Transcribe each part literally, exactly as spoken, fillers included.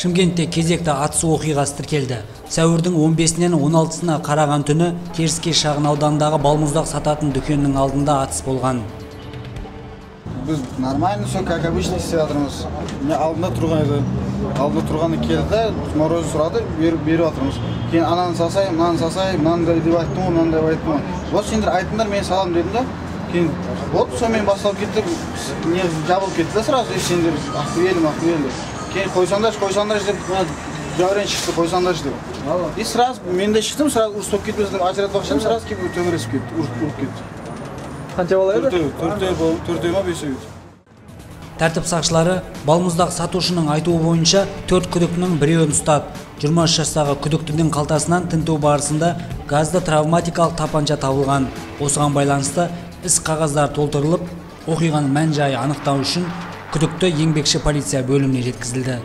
Шымкентте кезекті атыс оқиғасы тіркелді. Сәуірдің он бесінен он алтысына қараған түні Теріскей шағын ауданындағы балмұздақ сататын дүкеннің алдында атыс болған. Біз нормально все как обычно істеп жатырмыз. Мен алдында тұрған еді. Алдында тұрғаны келді, мороз сұрады, беріп жатырмыз. Кейін ананы сасайым, мынаны сасайым, мынандай деп айттым, мынандай деп айттым. Вот сендер айттыңдар, мен салам дедім да. Кейін вот сонымен басталып кетті, не жабылып кетті да сразу, сендер охуели, охуели. Кейін қойсаңдар, қойсаңдар деп, жауырен шықты, қойсаңдар деп. И сразу мен де шықтым, сразу ұрыс болып кетмесін деп ажыратып ақшам, сразу келіп төңіресіп кетті, ұрып кетті. Қанша бала еді? Төртеу, төртеу ма, бесеу. Тәртіп сақшылары балмұздақ сатушының айтуы бойынша төрт күдіктінің біреуін ұстады. жиырма үш жастағы күдіктінің қалтасынан тінту барысында газды травматикалық тапанша табылған. Осыған байланысты іс қағаздар толтырылып, оқиғаның мән-жайы анықтау үшін күдікті еңбекші полиция бөліміне жеткізілді.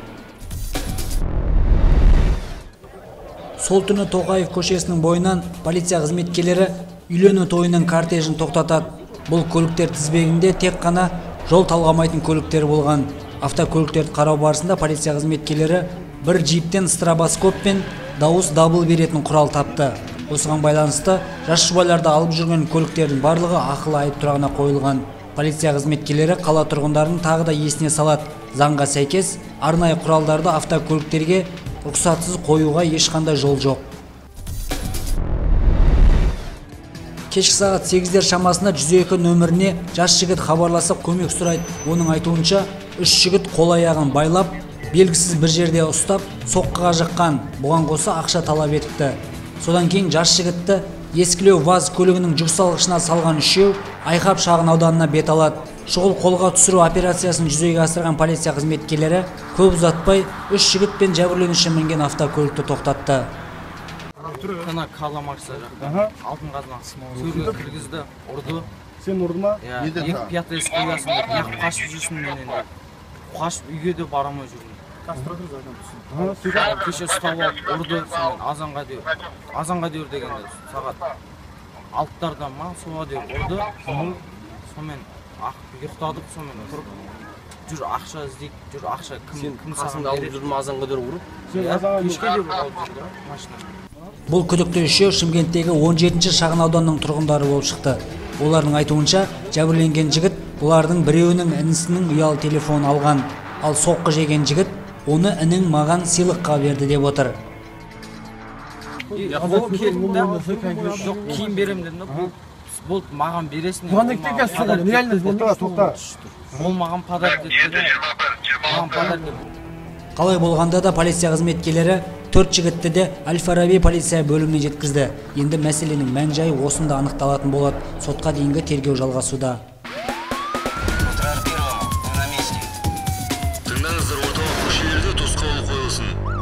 Сол түні Тоқаев көшесінің бойынан полиция қызметкерлері үйлену тойының кортежін тоқтатады. Бұл көліктер тізбегінде тек қана жол талғамайтын көліктер болған. Автокөліктерді қарау барысында полиция қызметкерлері бір джиптен стробоскоп пен дауыс дабыл беретін құрал тапты. Осыған байланысты жас жұбайларды алып жүрген көліктердің барлығы ақылы айып тұрағына қойылған. Полиция қызметкерлері қала тұрғындарын тағы да есіне салады. Заңға сәйкес арнайы құралдарды автокөліктерге рұқсатсыз қоюға ешқандай жол жоқ. Кешкі сағат сегіздер шамасында жүз екі нөміріне жас жігіт хабарласып көмек сұрайды. Оның айтуынша үш жігіт қол аяғын байлап, белгісіз бір жерде ұстап, соққыға жыққан. Бұған қоса ақша талап етіпті. Содан кейін жас жігітті ескілеу ВАЗ көлігінің жүксалғышына салған үшеу Айқап шағын ауданына бет алады. Шұғыл қолға түсіру операциясын жүзеге асырған полиция қызметкерлері көп ұзатпай үш жігіт пен жәбірленуші мінген автокөлікті тоқтатты. Ана Карла Маркса жақта алтын қазына сөрге кіргізді, ұрды. Сен ұрды ма? Екі пятый скиясын яқып қашып жүрсін мен енді. Қашып үйге де барамай жүрмін. Кеше ұстап алып ұрды, азанға деу. Азанға деу дегенде сағат алтылардан ма соға деу ұрды. Сонымен ұйықтадық, сонымен тұрып жүр ақша іздейік, жүр ақша кім саған алып жүрді ма азанға деу ұрып? Кешке деу алып жүрді машина. Бұл күдікті үшеу Шымкенттегі он жетінші шағын ауданның тұрғындары болып шықты. Олардың айтуынша жәбірленген жігіт бұлардың біреуінің інісінің ұялы телефонын алған, ал соққы жеген жігіт оны інің маған сыйлыққа берді деп отыр. Ол келді да, жоқ киім берем деді, бұл маған бересің. Ол маған подарок деді, маған подарок деді. Қалай болғанда да полиция қызметкерлері төрт жігітті де Әл-Фараби полиция бөліміне жеткізді. Енді мәселенің мән-жайы осында анықталатын болады. Сотқа дейінгі тергеу жалғасуда. Тыңдаңыздар, орталық көшелерде тосқауыл қойылсын.